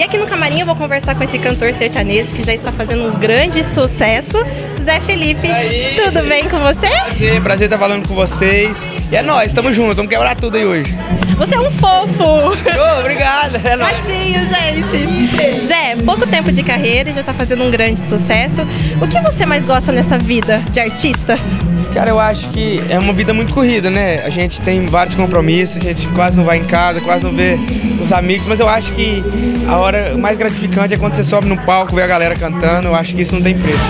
aqui no camarim eu vou conversar com esse cantor sertanejo que já está fazendo um grande sucesso, Zé Felipe. Tudo bem com você? Prazer estar falando com vocês. E é nóis, tamo junto, vamos quebrar tudo aí hoje. Você é um fofo! Obrigado, é nóis. Gatinho, gente! Zé, pouco tempo de carreira e já tá fazendo um grande sucesso. O que você mais gosta nessa vida de artista? Cara, eu acho que é uma vida muito corrida, né? A gente tem vários compromissos, a gente quase não vai em casa, quase não vê os amigos, mas eu acho que a hora mais gratificante é quando você sobe no palco, vê a galera cantando, eu acho que isso não tem preço.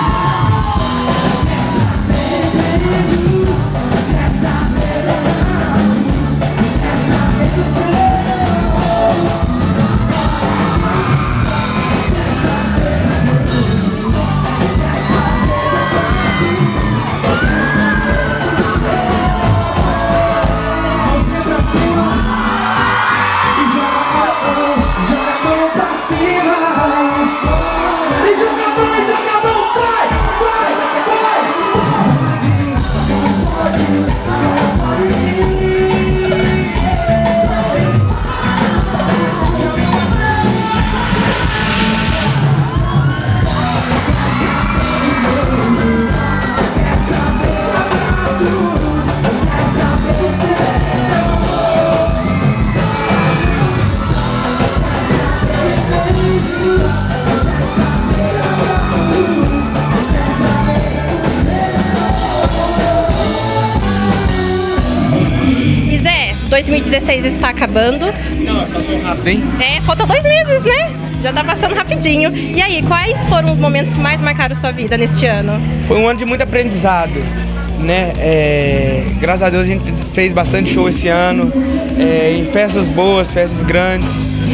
E Zé, 2016 está acabando. Não, passou rápido, hein? Falta 2 meses, né? Já tá passando rapidinho. E aí, quais foram os momentos que mais marcaram sua vida neste ano? Foi um ano de muito aprendizado, né? Graças a Deus a gente fez bastante show esse ano, em festas boas, festas grandes.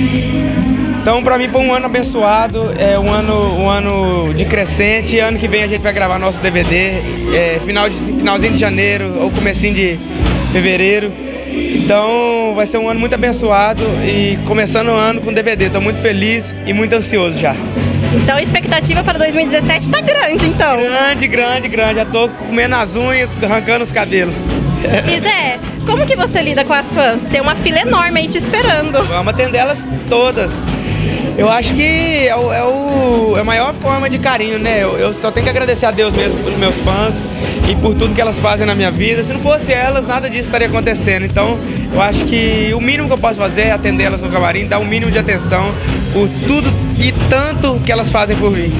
Então, pra mim foi um ano abençoado, um ano de crescente. Ano que vem a gente vai gravar nosso DVD, finalzinho de janeiro ou comecinho de fevereiro. Então vai ser um ano muito abençoado e começando o ano com DVD. Estou muito feliz e muito ansioso já. Então a expectativa para 2017 tá grande, então. Grande. Já tô comendo as unhas, arrancando os cabelos. E Zé, como que você lida com as fãs? Tem uma fila enorme aí te esperando. Vamos atender elas todas. Eu acho que é a maior forma de carinho, né? Eu só tenho que agradecer a Deus mesmo pelos meus fãs e por tudo que elas fazem na minha vida. Se não fosse elas, nada disso estaria acontecendo. Então, eu acho que o mínimo que eu posso fazer é atender elas no camarim, dar o mínimo de atenção por tudo e tanto que elas fazem por mim.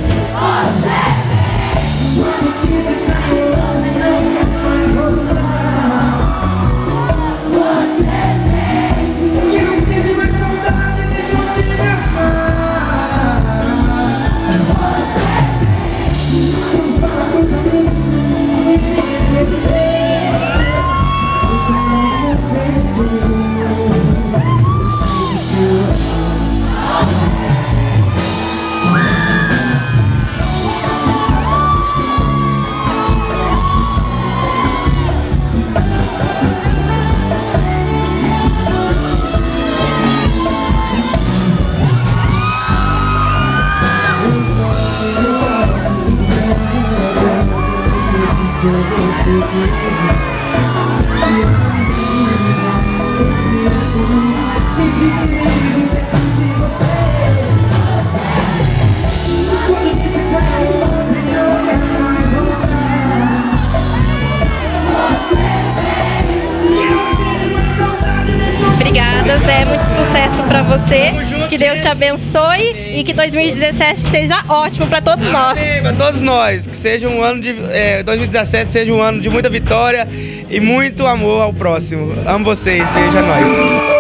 Obrigada, Zé, muito sucesso para você. Que Deus te abençoe e que 2017 seja ótimo para todos nós. Para todos nós, que seja um ano de 2017 seja um ano de muita vitória e muito amor ao próximo. Amo vocês, beijo a nós.